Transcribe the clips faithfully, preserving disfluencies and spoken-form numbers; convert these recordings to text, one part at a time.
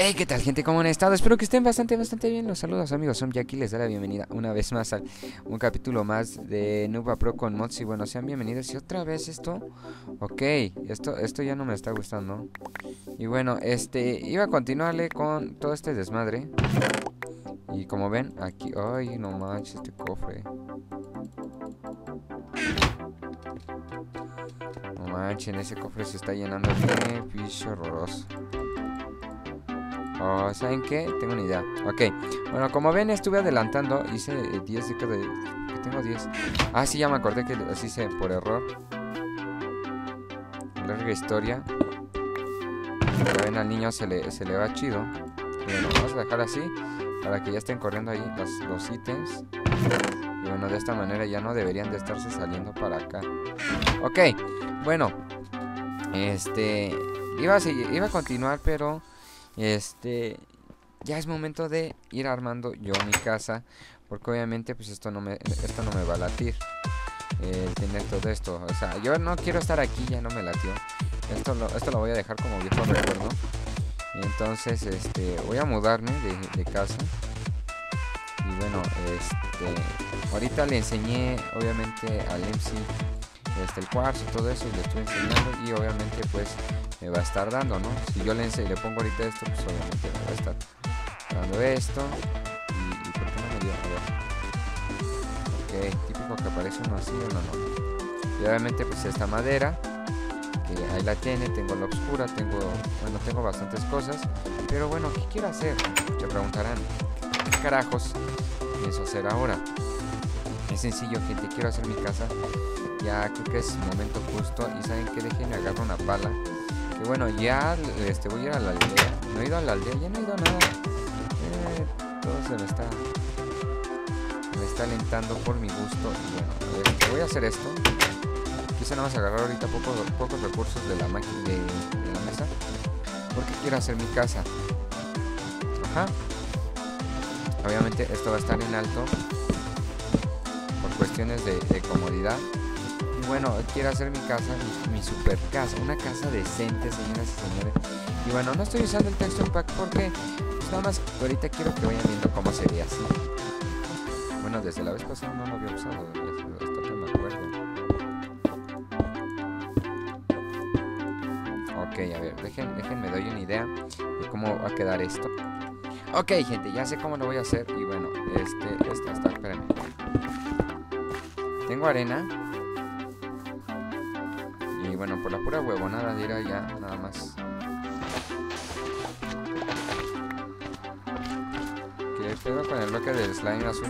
Hey, ¿qué tal, gente? ¿Cómo han estado? Espero que estén bastante, bastante bien. Los saludos, amigos. Son Jackie. Les da la bienvenida una vez más a un capítulo más de Noob Pro con mods. Y bueno, sean bienvenidos. Y otra vez esto. Ok, esto, esto ya no me está gustando. Y bueno, este, iba a continuarle con todo este desmadre. Y como ven, aquí... Ay, no manches, este cofre. No manchen, ese cofre se está llenando de picho horroroso. Oh, ¿saben qué? Tengo una idea. Ok, bueno, como ven, estuve adelantando. Hice diez de cada... que tengo diez. Ah, sí, ya me acordé que así hice por error. Larga historia. Como ven, al niño se le, se le va chido. Bueno, vamos a dejar así para que ya estén corriendo ahí los, los ítems. Y bueno, de esta manera ya no deberían de estarse saliendo para acá. Ok, bueno. Este... Iba a, seguir, iba a continuar, pero... Este, ya es momento de ir armando yo mi casa, porque obviamente pues esto no me, esto no me va a latir, eh, el tener todo esto. O sea, yo no quiero estar aquí, ya no me latió. Esto lo, esto lo voy a dejar como viejo recuerdo. Y entonces, este, voy a mudarme de, de casa. Y bueno, este, ahorita le enseñé, obviamente, al M C este, el cuarzo y todo eso, y le estoy enseñando, y obviamente pues me va a estar dando, ¿no? Si yo le, le pongo ahorita esto, pues obviamente me va a estar dando esto. Y, y ¿por qué no me dio? A ver. Ok, típico que aparece uno así, uno no. Y obviamente pues esta madera, que ahí la tiene, tengo la oscura, tengo, bueno, tengo bastantes cosas. Pero bueno, ¿qué quiero hacer? Se preguntarán, ¿qué carajos pienso hacer ahora? Es sencillo, gente, quiero hacer mi casa. Ya creo que es el momento justo. Y saben que dejen, agarro una pala. Que bueno, ya este, voy a ir a la aldea. No he ido a la aldea, ya no he ido a nada. Eh, todo se me está me está alentando por mi gusto. Y bueno, este, voy a hacer esto. Quise nada más agarrar ahorita pocos, pocos recursos de la máquina de, de la mesa, porque quiero hacer mi casa. Ajá. Obviamente esto va a estar en alto por cuestiones de, de comodidad. Y bueno, quiero hacer mi casa, mi, mi super casa, una casa decente, señoras y señores. Y bueno, no estoy usando el texture pack porque pues nada más ahorita quiero que vayan viendo cómo sería así. Bueno, desde la vez pasada no lo había usado, hasta que me acuerdo. Ok, a ver, dejen, déjenme doy una idea de cómo va a quedar esto. Ok, gente, ya sé cómo lo voy a hacer. Y bueno, este, este, hasta, espérenme. Tengo arena. Y bueno, por la pura huevonada dirá ya, nada más. ¿Qué pedo con el bloque del slime azul?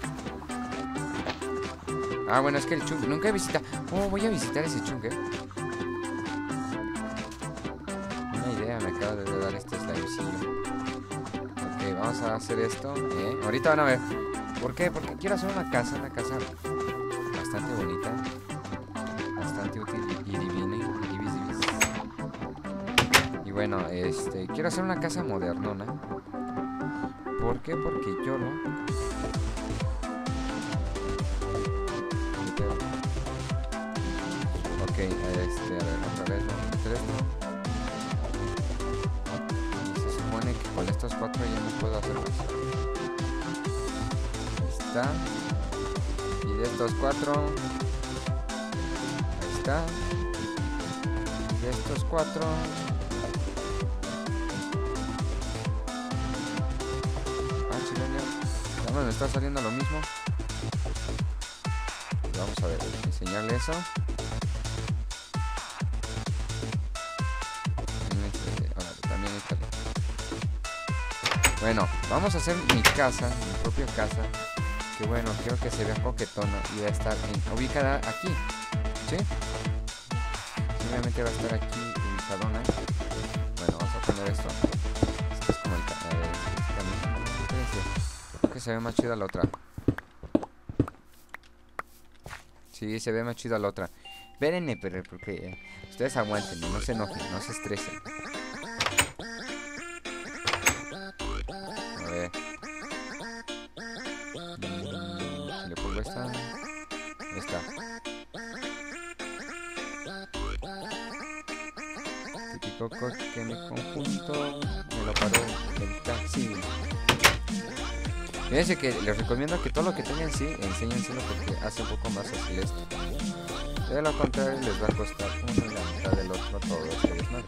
Ah, bueno, es que el chungue, nunca he visitado. Oh, voy a visitar ese chungue. Una idea me acaba de dar este slimecillo. Ok, vamos a hacer esto. Eh, ahorita van a ver. ¿Por qué? Porque quiero hacer una casa, una casa bastante bonita. Bastante útil y divina. Y bueno, este, quiero hacer una casa modernona. ¿Por qué? Porque yo lo... Ok, este, a ver, otra vez, vamos a meter esto. Y se supone que con estos cuatro ya no puedo hacer más. Ahí está. Y de estos cuatro... Ahí está. Y de estos cuatro... Me está saliendo lo mismo. Vamos a ver, enseñarle eso. También está. Bueno, vamos a hacer mi casa, mi propia casa. Que bueno, quiero que se vea coquetona y va a estar en, ubicada aquí. ¿Sí? Obviamente va a estar aquí ubicadona. Bueno, vamos a poner esto. Esto es como el que se ve más chida la otra. Sí, se ve más chida la otra. Espérenme, pero porque eh, ustedes aguanten, no se enojen, no se estresen. A ver. Mm, si le pongo esta. Esta. Típico que me conjunto. Me lo paró. Fíjense que les recomiendo que todo lo que tengan sí, enséñenselo porque hace un poco más fácil esto. De lo contrario les va a costar uno y la mitad del otro todo este desmadre.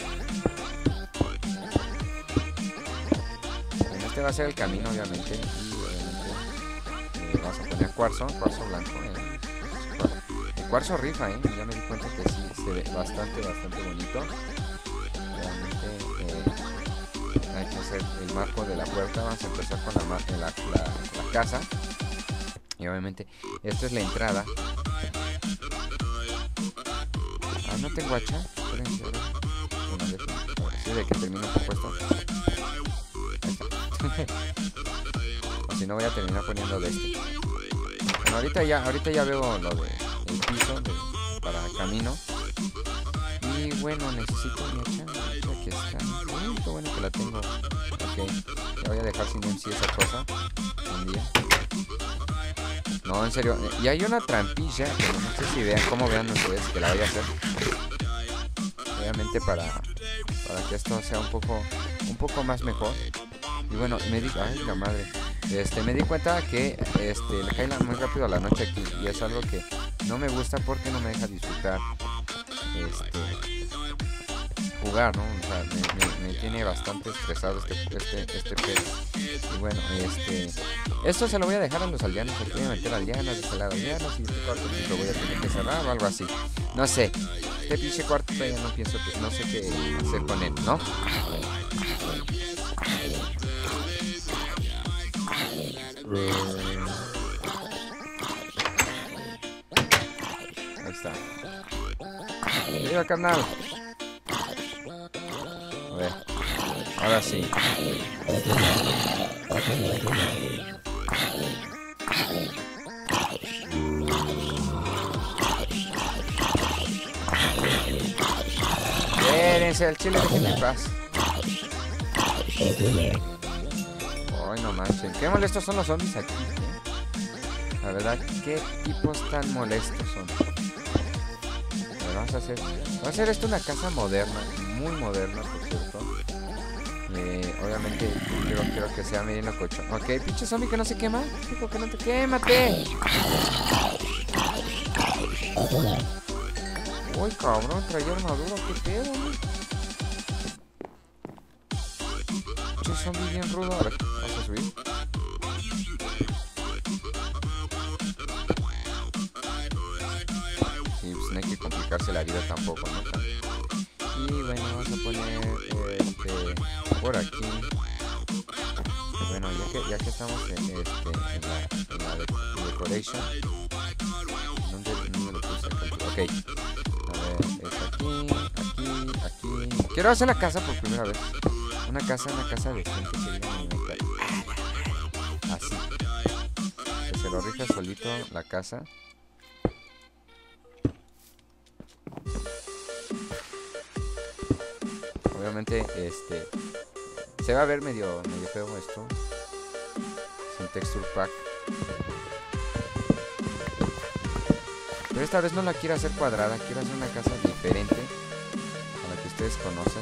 Este va a ser el camino obviamente y obviamente eh, vamos a poner cuarzo, cuarzo blanco. Eh. El cuarzo rifa, eh. Ya me di cuenta que sí se ve bastante, bastante bonito. Realmente eh, hay que hacer el marco de la puerta. Vamos a empezar con la, la, la, la casa. Y obviamente esta es la entrada. Ah, no tengo hacha. Espérense, ahora. Bueno, de, sí, de que termine un poco esto. Ahí está. O si no voy a terminar poniendo de este. Bueno, ahorita ya, ahorita ya veo lo de el piso de, para camino. Y bueno, necesito mi hacha. Aquí está. Uy, qué bueno que la tengo. Ok. Ya voy a dejar sin M C esa cosa. Un día. No, en serio. Y hay una trampilla que no sé si vean, cómo vean ustedes que la voy a hacer. Obviamente para, para que esto sea un poco, un poco más mejor. Y bueno, me di, ay la madre, este, me di cuenta que este, le cae la, muy rápido a la noche aquí y es algo que no me gusta porque no me deja disfrutar este, jugar, ¿no? O sea, me, me, me tiene bastante estresado este, este, este pez. Y bueno, este, esto se lo voy a dejar a los aldeanos, aquí voy a meter aldeanos, instalar aldeanos y este cuarto pues, lo voy a tener que cerrar o algo así. No sé, este pinche cuarto todavía no pienso que, no sé qué hacer con él, ¿no? Ahí está. Mira, carnal. A ver. Ahora sí. Espérense, el chile, déjenme en paz. Ay, no manchen. Qué molestos son los zombies aquí, ¿eh? La verdad, qué tipos tan molestos son. Pero vamos a hacer... Vamos a hacer esto una casa moderna. Muy moderna, por cierto. Eh, obviamente, quiero, quiero que sea medio lococho. Ok, pinche zombie que no se quema. Digo que no te quémate. Uy, cabrón, traía armadura. ¿Qué pedo, man? Pinche zombie bien rudo. A ver, vamos a subir. Sí, pues no hay que complicarse la vida tampoco, ¿no? Y bueno, vamos a poner este por aquí. Y bueno, ya que, ya que estamos en, este, en la, en la de, decoration. ¿Dónde, dónde lo puse? Ok. A ver, es aquí, aquí, aquí. Quiero hacer la casa por primera vez. Una casa, una casa de gente que vive en mi casa. Así. Que se lo rija solito la casa. Obviamente, este se va a ver medio, medio feo esto. Es un texture pack. Pero esta vez no la quiero hacer cuadrada, quiero hacer una casa diferente a la que ustedes conocen.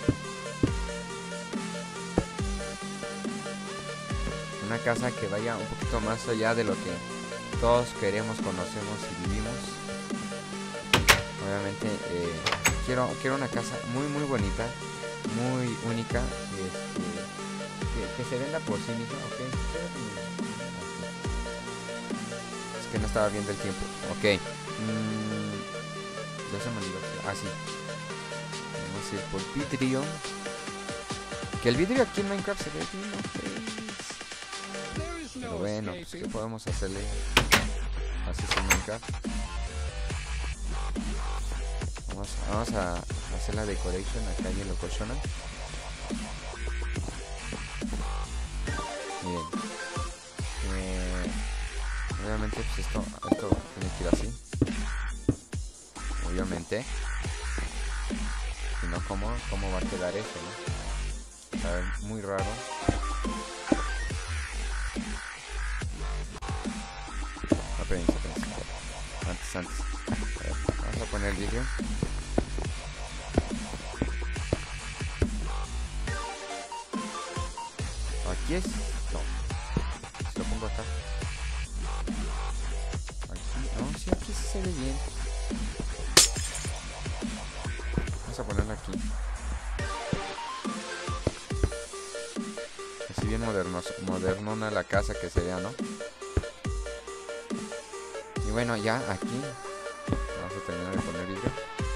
Una casa que vaya un poquito más allá de lo que todos queremos, conocemos y vivimos. Obviamente, eh, quiero, quiero una casa muy muy bonita, muy única, este, que, que se venda por sí misma. Okay. Es que no estaba viendo el tiempo. Ok. Mm, ya se me olvidó. Ah, sí. Vamos a ir por vidrio. Que el vidrio aquí en Minecraft se ve bien, ¿no? Pero bueno, pues ¿qué podemos hacerle? Así es en Minecraft. Vamos, vamos a hacer la decoration acá en locochona. Miren. Eh, obviamente pues esto, esto tiene que ir así. Obviamente. Si no, ¿cómo, cómo va a quedar eso, no? Va a ver muy raro. Espérense, espérense. Antes, antes. A ver, vamos a poner el vídeo. Aquí es. No. Esto lo pongo acá. Aquí, no, sí, aquí sí se ve bien. Vamos a ponerlo aquí. Así bien moderno, modernona la casa que se vea, ¿no? Y bueno, ya aquí vamos a terminar de poner vidrio.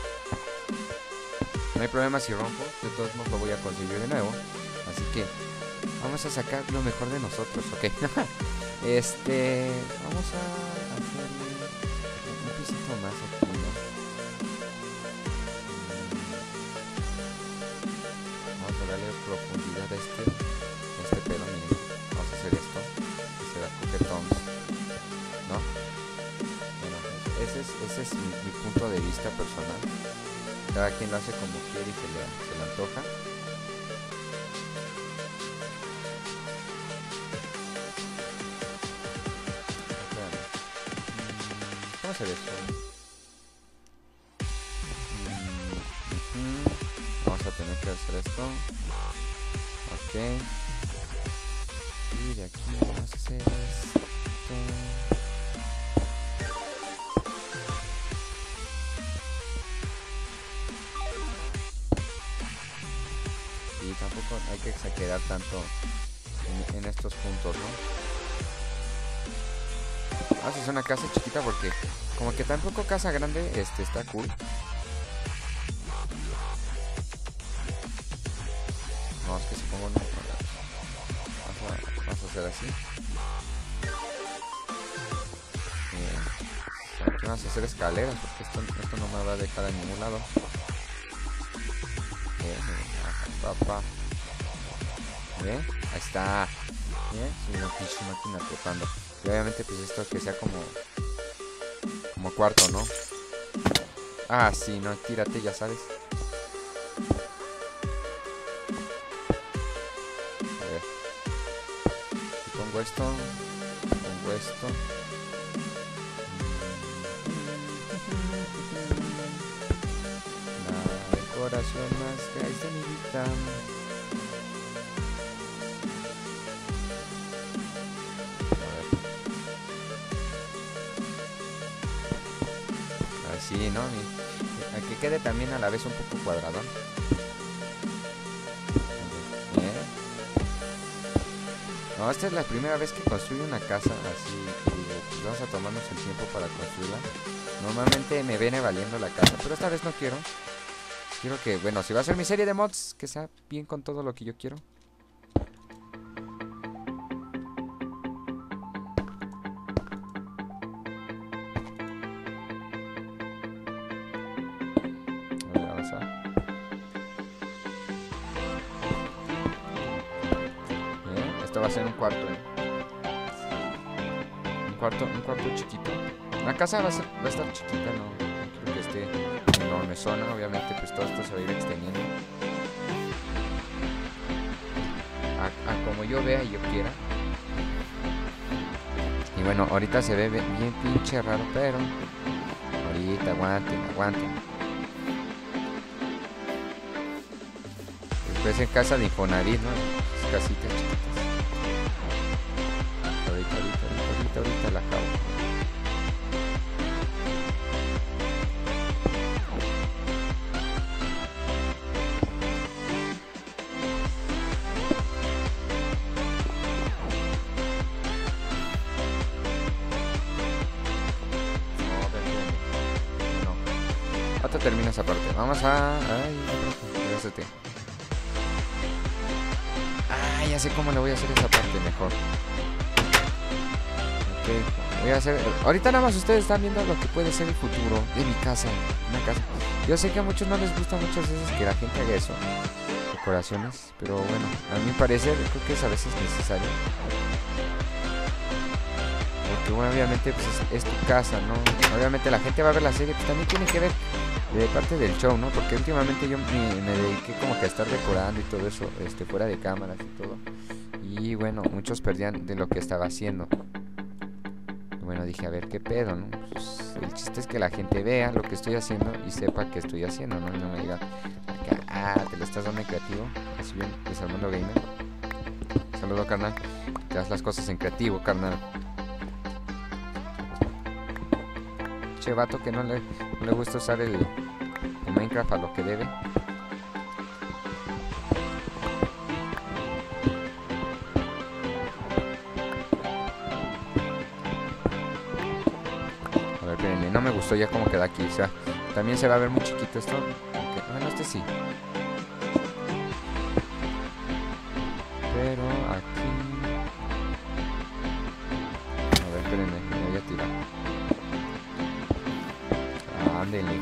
No hay problema si rompo, de todos modos lo voy a conseguir de nuevo. Así que vamos a sacar lo mejor de nosotros, ok. Este, vamos a hacerle un pisito más aquí, ¿no? Vamos a darle profundidad a este, a este pelo, miren. Vamos a hacer esto, que será coquetons, ¿no? Bueno, ese es, ese es mi, mi punto de vista personal. Cada quien lo hace como quiere y se le, se le antoja. ¿Cómo hacer eso? Mm, uh-huh. Vamos a tener que hacer esto. Ok. Y de aquí vamos a hacer esto. Y tampoco hay que exagerar tanto en, en estos puntos, ¿no? Vamos a hacer una casa chiquita porque como que tampoco casa grande este está cool. Vamos que si pongo no, vamos, a, vamos a hacer así. Bien. Aquí vamos a hacer escaleras porque esto, esto no me va a dejar a ningún lado. Bien, papá. Bien, ahí está. Bien, sí, una pinche máquina trepando. Y obviamente pues esto que sea como como cuarto, ¿no? Ah, sí, no, tírate, ya sabes. A ver. Si pongo esto, pongo esto. La decoración más gris de mi vida. Sí, ¿no? Y, que quede también a la vez un poco cuadrado. Bien. No, esta es la primera vez que construyo una casa así. Y pues vamos a tomarnos el tiempo para construirla. Normalmente me viene valiendo la casa, pero esta vez no quiero. Quiero que, bueno, si va a ser mi serie de mods, que sea bien con todo lo que yo quiero. Va a ser un cuarto, ¿eh? un cuarto un cuarto chiquito. La casa va a, ser, va a estar chiquita, no, no creo que esté enorme zona. Obviamente pues todo esto se va a ir extendiendo a, a como yo vea y yo quiera. Y bueno, ahorita se ve bien, bien pinche raro, pero ahorita aguanten, aguanten. Después en casa de Infonavit, ¿no? Es casitas chiquitas. Ahorita, ahorita, ahorita, ahorita la acabo. No, no. Ahora termina esa parte. Vamos a... Ay, regresate. Ah, ya sé cómo le voy a hacer esa parte mejor. Voy a hacer... Ahorita nada más ustedes están viendo lo que puede ser el futuro de mi casa. Una casa. Yo sé que a muchos no les gusta muchas veces que la gente haga eso, decoraciones, pero bueno, a mi parecer creo que es a veces necesario. Porque bueno, obviamente pues es, es tu casa, ¿no? Obviamente la gente va a ver la serie, pues también tiene que ver de parte del show, ¿no? Porque últimamente yo me, me dediqué como que a estar decorando y todo eso, este, fuera de cámaras y todo. Y bueno, muchos perdían de lo que estaba haciendo. Bueno, dije, a ver qué pedo, ¿no? Pues, el chiste es que la gente vea lo que estoy haciendo y sepa qué estoy haciendo, ¿no? Y no me diga, acá, ah, te lo estás dando en creativo. Así bien, Desarmando Gamer. Saludo, carnal. Te das las cosas en creativo, carnal. Che, vato que no le, no le gusta usar el, el Minecraft a lo que debe. A ver, espérenme, no me gustó ya cómo queda aquí. O sea, también se va a ver muy chiquito esto. Okay. Bueno, este sí. Pero aquí... A ver, espérenme, me voy a tirar. Ándele.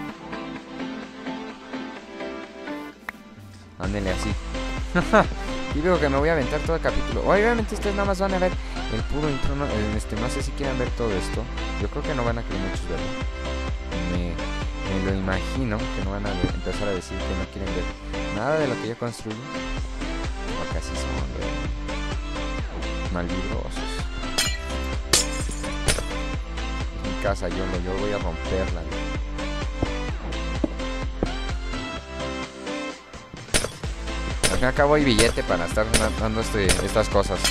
Ándele así. Y veo que me voy a aventar todo el capítulo. Obviamente ustedes nada más van a ver el puro intro. No, este, no sé si quieren ver todo esto. Yo creo que no van a querer muchos verlo. Me, me lo imagino que no van a ver, empezar a decir que no quieren ver nada de lo que yo construyo. Porque así son de malvibrosos. Mi casa, yo, lo, yo voy a romperla. Al fin y al cabo hay billete para estar dando este, estas cosas.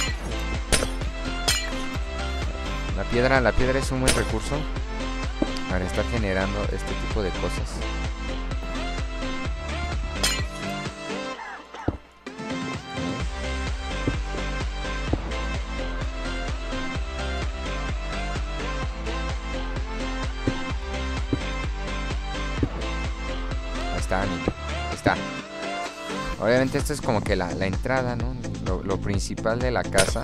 La piedra, la piedra es un buen recurso para estar generando este tipo de cosas. Ahí está, amigo. Ahí está. Obviamente esto es como que la, la entrada, ¿no? Lo, lo principal de la casa.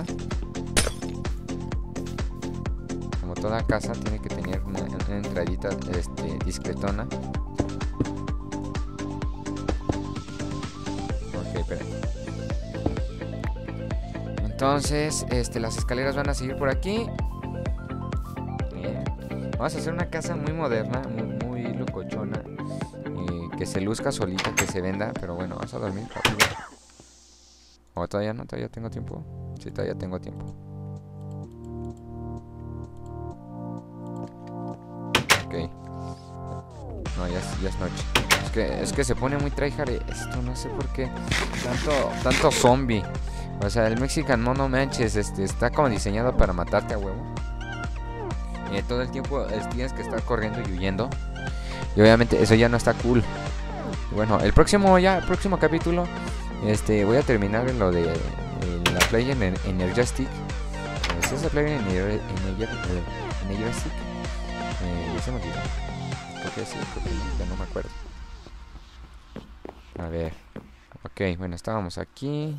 Como toda casa tiene que tener una, una entradita este, discretona. Ok, espera. Entonces, este, las escaleras van a seguir por aquí. Bien. Vamos a hacer una casa muy moderna, muy, muy locochona. Que se luzca solita, que se venda. Pero bueno, vamos a dormir rápido. O oh, todavía no, todavía tengo tiempo. Sí, todavía tengo tiempo. Ok. No, ya es, ya es noche. Es que, es que se pone muy tryhard esto, no sé por qué. Tanto, tanto zombie. O sea, el Mexican Mono Manches este, está como diseñado para matarte a huevo. Y todo el tiempo es, tienes que estar corriendo y huyendo. Y obviamente eso ya no está cool. Bueno, el próximo ya, el próximo capítulo, este, voy a terminar en lo de eh, la playa en Energastic. ¿Es esa playa en Energastic? Eh, ya se me olvidó. Creo que sí, creo que no, ya no me acuerdo. A ver. Ok, bueno, estábamos aquí.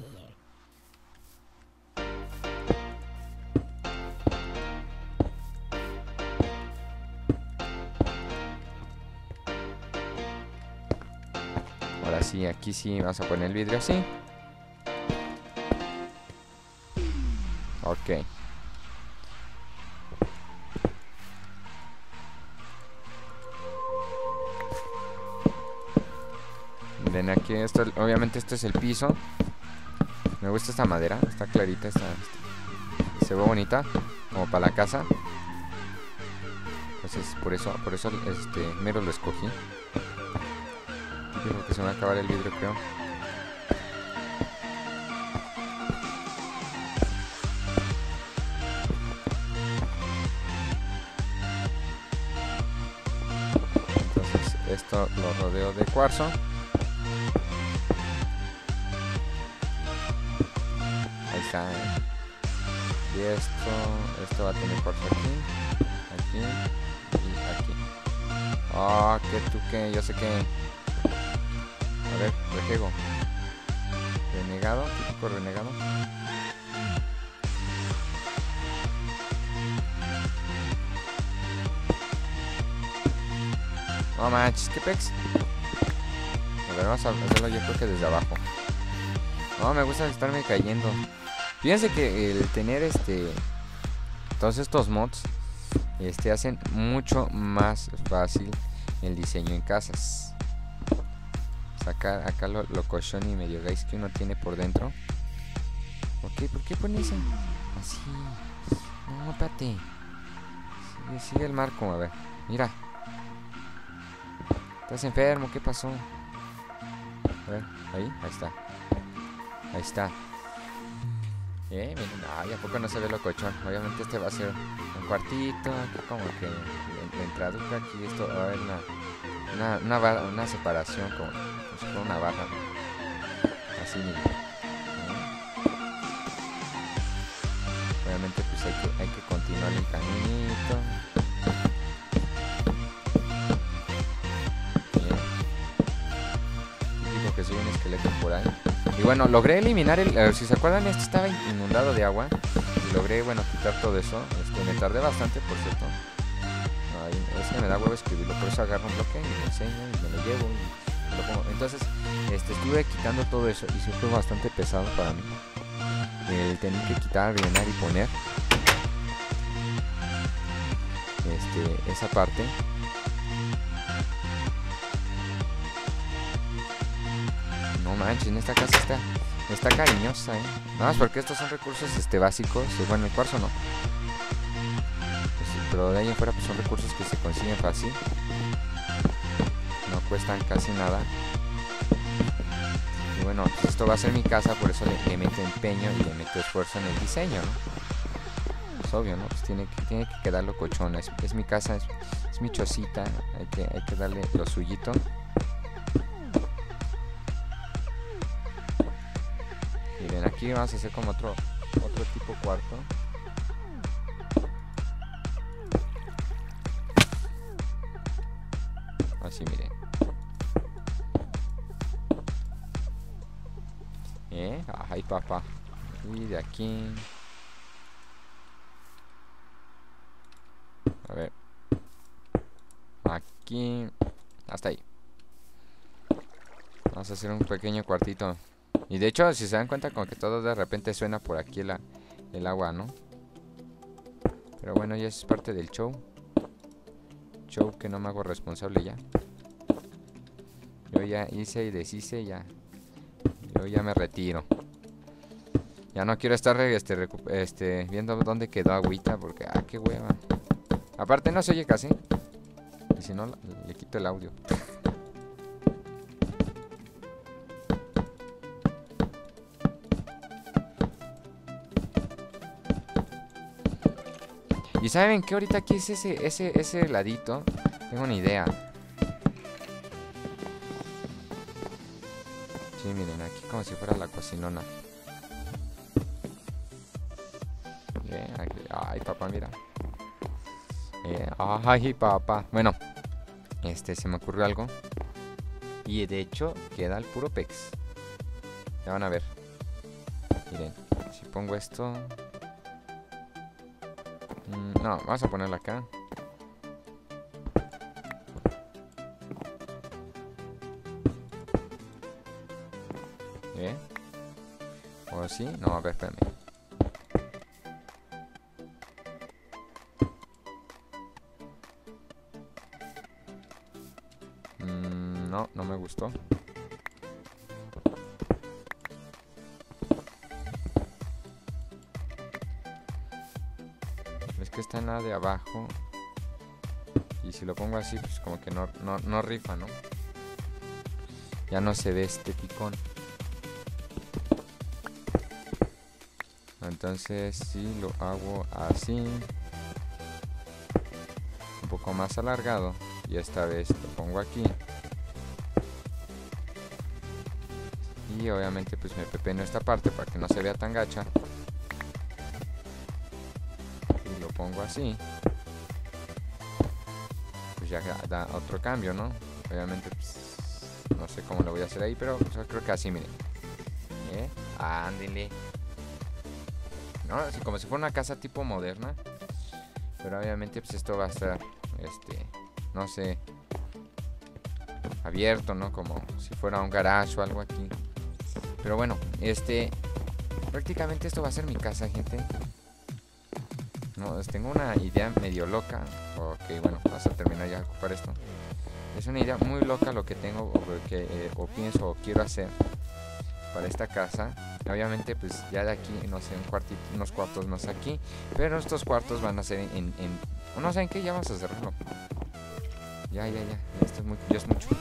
Ahora sí, aquí sí vas a poner el vidrio así. Ok. Miren aquí, esto, obviamente este es el piso. Me gusta esta madera, está clarita, está, está, se ve bonita, como para la casa. Entonces por eso, por eso este mero lo escogí. Creo que se me va a acabar el vidrio, creo. Entonces esto lo rodeo de cuarzo. Ahí está, ¿eh? Y esto, esto va a tener cuarzo aquí, aquí y aquí. Oh, que tú que, yo sé que. A ver, rejego. Renegado, típico renegado. No manches, qué pex. A ver, vamos a hacerlo yo creo que desde abajo. No, me gusta estarme cayendo. Fíjense que el tener este todos estos mods este hacen mucho más fácil el diseño en casas. Sacar acá lo, lo cochón y medio guys que uno tiene por dentro. Ok, ¿por qué pone eso? Así. No, espérate. Sigue, sigue el marco, a ver. Mira. Estás enfermo, ¿qué pasó? A ver, ahí, ahí está. Ahí está. Eh, miren, ay, ¿a poco no se ve locochón? Obviamente este va a ser un cuartito, aquí como que la entraduca, aquí esto va a haber una, una, una, barra, una separación, como, como si fuera una barra, ¿no? Así, miren. ¿Eh? Obviamente pues hay que, hay que continuar el caminito. Bien. Digo que soy un esqueleto por ahí. Y bueno, logré eliminar el... Eh, si se acuerdan, esto estaba inundado de agua. Y logré, bueno, quitar todo eso. Este, me tardé bastante, por cierto. Ay, es que me da huevo escribirlo. Por eso agarro un bloque y me lo enseño y me lo llevo y me lo pongo. Entonces, este, estuve quitando todo eso. Y sí fue bastante pesado para mí. El tener que quitar, rellenar y poner. Este, esa parte. No manches, en esta casa está, está cariñosa, ¿eh? Nada más porque estos son recursos este, básicos. Bueno, el cuarzo no. Pues, pero de ahí en fuera pues, son recursos que se consiguen fácil. No cuestan casi nada. Y bueno, pues esto va a ser mi casa, por eso le, le meto empeño y le meto esfuerzo en el diseño, ¿no? Es obvio, ¿no? Pues tiene que, tiene que quedar locochona. Es, es mi casa, es, es mi chocita. Hay que, hay que darle lo suyito. Miren, aquí vamos a hacer como otro otro tipo cuarto. Así, miren. ¿Eh? Ay, papá. Y de aquí. A ver. Aquí. Hasta ahí. Vamos a hacer un pequeño cuartito. Y de hecho, si se dan cuenta, como que todo de repente suena por aquí la, el agua, ¿no? Pero bueno, ya es parte del show. Show que no me hago responsable ya. Yo ya hice y deshice, ya. Yo ya me retiro. Ya no quiero estar este, este, viendo dónde quedó agüita, porque, ah, qué hueva. Aparte no se oye casi. Y si no, le, le quito el audio. Y saben que ahorita aquí es ese, ese, ese ladito. Tengo una idea. Sí, miren, aquí como si fuera la cocinona. Bien, aquí. Ay, papá, mira. Eh, ay, papá. Bueno, este, se me ocurrió algo. Y de hecho, queda el puro pex. Ya van a ver. Miren, si pongo esto... No, vamos a ponerla acá. ¿Eh? ¿O así? No, a ver, espérame. Mm, no, no me gustó. Es que está en la de abajo. Y si lo pongo así, pues como que no, no, no rifa, ¿no? Ya no se ve este picón. Entonces si lo hago así, un poco más alargado, y esta vez lo pongo aquí. Y obviamente pues me pepeno esta parte para que no se vea tan gacha. Y lo pongo así. Pues ya da otro cambio, ¿no? Obviamente pues, no sé cómo lo voy a hacer ahí, pero pues, creo que así, miren. ¿Eh? Ándele. ¿No? Así como si fuera una casa tipo moderna. Pero obviamente pues esto va a estar, este, no sé, abierto, ¿no? Como si fuera un garage o algo aquí. Pero bueno, este, prácticamente esto va a ser mi casa, gente. No, tengo una idea medio loca. Ok, bueno, vamos a terminar ya de ocupar esto. Es una idea muy loca lo que tengo o, que, eh, o pienso o quiero hacer para esta casa. Obviamente pues ya de aquí, no sé, un cuartito, unos cuartos más aquí. Pero estos cuartos van a ser en... en, en no sé en qué, ya vamos a cerrarlo. Ya, ya, ya, ya, esto es, muy, ya es mucho.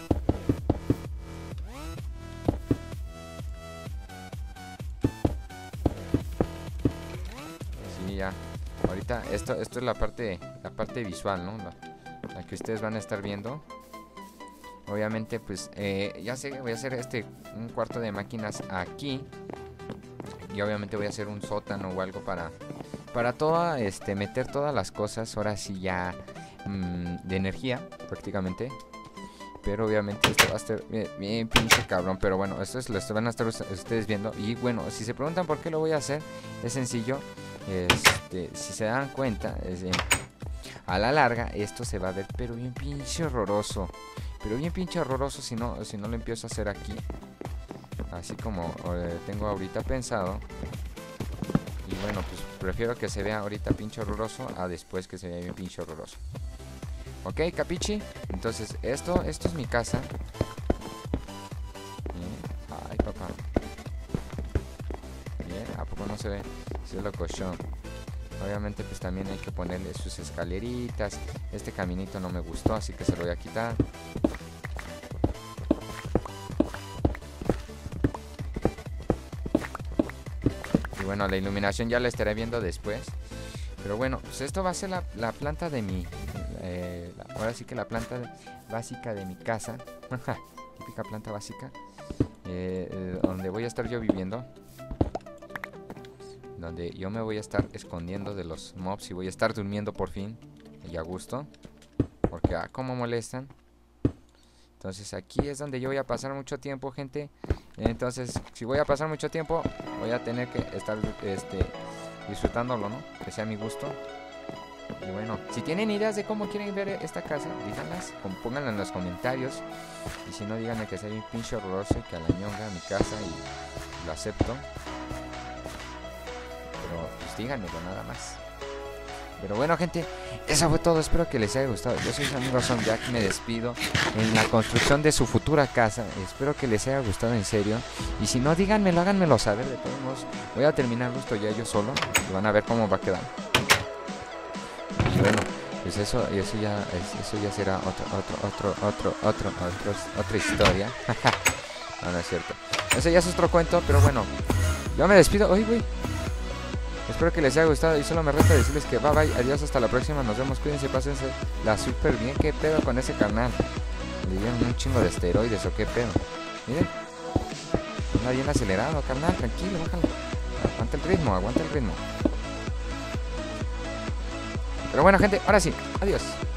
ya. Ahorita, esto, esto es la parte, la parte visual, ¿no? La, la que ustedes van a estar viendo. Obviamente, pues, eh, ya sé, voy a hacer este, un cuarto de máquinas aquí. Y obviamente voy a hacer un sótano o algo para, para toda, este, meter todas las cosas, ahora sí ya, mmm, de energía, prácticamente. Pero obviamente esto va a estar bien, bien pinche cabrón. Pero bueno, esto es, lo van a estar ustedes viendo. Y bueno, si se preguntan por qué lo voy a hacer, es sencillo. Este, si se dan cuenta, es, eh, a la larga esto se va a ver pero bien pinche horroroso. Pero bien pinche horroroso si no, si no lo empiezo a hacer aquí. Así como eh, tengo ahorita pensado. Y bueno, pues prefiero que se vea ahorita pinche horroroso a después que se vea bien pinche horroroso. Ok, capichi. Entonces esto, esto es mi casa. Bien. Ay, papá. Bien, ¿a poco no se ve? Sí, lo cochón. Obviamente pues también hay que ponerle sus escaleritas. Este caminito no me gustó, así que se lo voy a quitar. Y bueno, la iluminación ya la estaré viendo después. Pero bueno, pues esto va a ser la, la planta de mi... Eh, la, ahora sí que la planta de, básica de mi casa. Típica planta básica. Eh, eh, donde voy a estar yo viviendo. Donde yo me voy a estar escondiendo de los mobs y voy a estar durmiendo por fin. Y a gusto. Porque, ah, cómo molestan. Entonces aquí es donde yo voy a pasar mucho tiempo, gente. Entonces, si voy a pasar mucho tiempo, voy a tener que estar este, disfrutándolo, ¿no? Que sea a mi gusto. Y bueno, si tienen ideas de cómo quieren ver esta casa, díganlas, pónganlas en los comentarios. Y si no, díganme que sea bien pinche horroroso y que a la ñonga mi casa y lo acepto. Pero pues díganmelo nada más. Pero bueno, gente, eso fue todo. Espero que les haya gustado. Yo soy su amigo Son Jack. Me despido en la construcción de su futura casa. Espero que les haya gustado en serio. Y si no, díganmelo, háganmelo saber. De todos modos, voy a terminarlo esto ya yo solo. Y van a ver cómo va a quedar. Y bueno, pues eso, eso ya, eso ya será otro, otro, otro, otro, otro, otro otra historia. No, no es cierto. Eso ya es otro cuento, pero bueno. Yo me despido. Uy, güey. Espero que les haya gustado y solo me resta decirles que bye bye, adiós, hasta la próxima, nos vemos, cuídense, pásense la super bien. ¿Qué pedo con ese carnal? Le dieron un chingo de esteroides o qué pedo. Miren, anda bien acelerado, carnal, tranquilo, bájalo. Aguanta el ritmo, aguanta el ritmo. Pero bueno, gente, ahora sí, adiós.